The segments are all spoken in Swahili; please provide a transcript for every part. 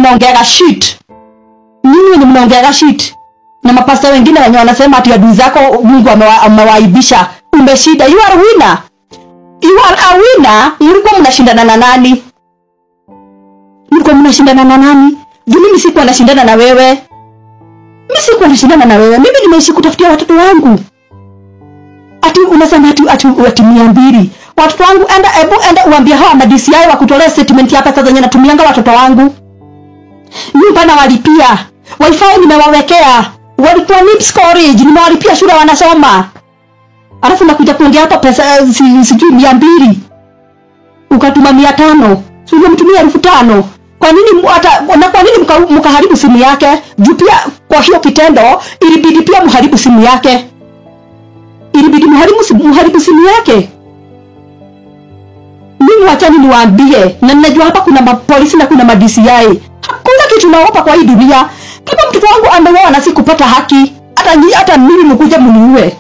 mnaongea shit. Nyinyi ni mnaongea shit. Na mapasta wengine wanasema ati adui zako Mungu amewaibisha. Umeshida. You are winner. You are a winner. Mlikuwa mnashindana na nani? Mlikuwa mnashindana na nani? Mimi sikuwa nashindana na wewe. Mimi sikuwa nashindana na wewe. Mimi nimeishi kutafutia watoto wangu. Ati unasema ati 200. Watoto wangu enda uambie hawa na DCI wakutolea statement ya pesa zenye natumianga watoto wangu. Nyumba na walipia. Wifi nimewawekea. Walikuwa NIP storage, nimewalipia shule wanasoma. Alafu nakuja kuongea hapa pesa sijui 200. Ukatuma 500. Sio mtumia 1500. Kwa nini mkaharibu simu yake? Juu pia kwa hiyo kitendo ilibidi pia mharibu simu yake. Ilibidi mharibu simu yake. Mimi wachani niwaambie, na ninajua hapa kuna polisi na kuna DCI. Hakuna kitu naogopa kwa hii dunia. Kama mtoto wangu ameuawa na sikupata haki, hata mimi mkuja mniue.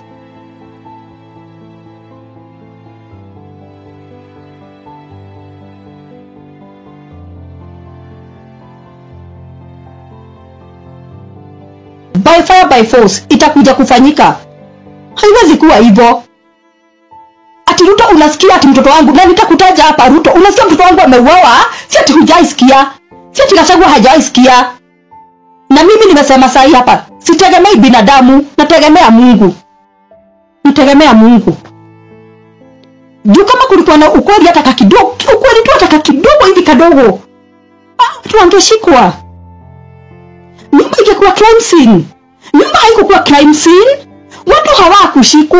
By fire by force itakuja kufanyika. Haiwezi kuwa hivyo. Ati Ruto unasikia ati mtoto wangu, na nitakutaja hapa Ruto, unasikia mtoto wangu ameuawa, si ati hujaisikia. Si ati Gachagua hajaisikia. Na mimi nimesema sahi hapa, sitegemei binadamu, nategemea Mungu. Nitegemea Mungu. Juu kama kulikuwa na ukweli hata kidogo, ukweli tu hata kidogo hivi kadogo, watu wangeshikwa. Nyumba ingekuwa crime scene. Nyumba haikuwa crime scene. Watu hawakushikwa.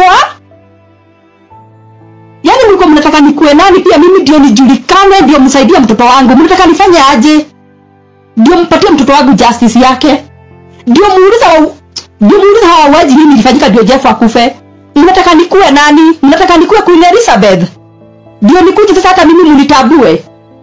Yaani mlikuwa mnataka nikuwe nani pia mimi ndio nijulikane, ndio msaidie mtoto wangu. Mnataka nifanye aje? Ndio mpatie mtoto wangu justice yake. Ndio muuliza hawa waji nini ilifanyika ndio Jeff akufe. Mnataka nikuwe nani? Mnataka nikuwe Queen Elizabeth? Ndio nikuje sasa hata mimi mnitabue.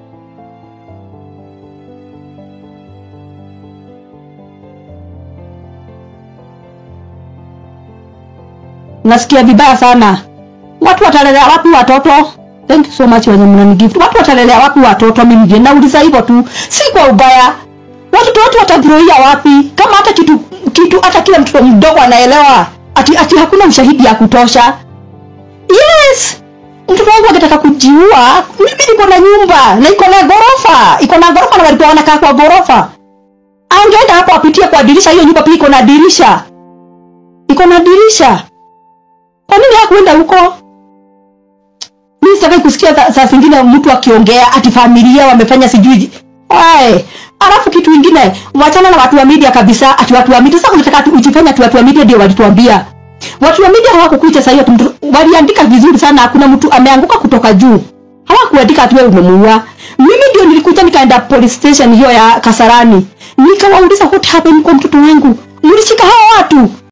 Nasikia vibaya sana. Watu watalelea wapi watoto? Thank you so much wenye mnanigift. Watu watalelea wapi watoto? Mimi ndiye nauliza hivyo tu. Si kwa ubaya. Watoto watagroia wapi? Kama hata kitu hata kila mtoto mdogo anaelewa ati hakuna ushahidi ya kutosha. Yes. Mtoto wangu anataka kujiua. Mimi niko na nyumba, na iko na gorofa. Iko na gorofa na walipo wanakaa kwa gorofa. Angeenda hapo apitie kwa dirisha, hiyo nyumba pia iko na dirisha. Iko na dirisha. Kwa nini hakuenda huko? Mimi sitaki kusikia saa zingine mtu akiongea ati familia wamefanya sijui. Alafu kitu kingine, wachana na watu wa media kabisa, ati watu wa media sasa unataka ujifanye ati watu wa media ndio walituambia. Watu wa media hawakukuita sasa hiyo waliandika vizuri sana, hakuna mtu ameanguka kutoka juu. Hawakuandika ati wewe umemuua. Mimi ndio nilikuja nikaenda police station hiyo ya Kasarani. Nikawauliza what happened kwa mtoto wangu. Mlishika hao watu?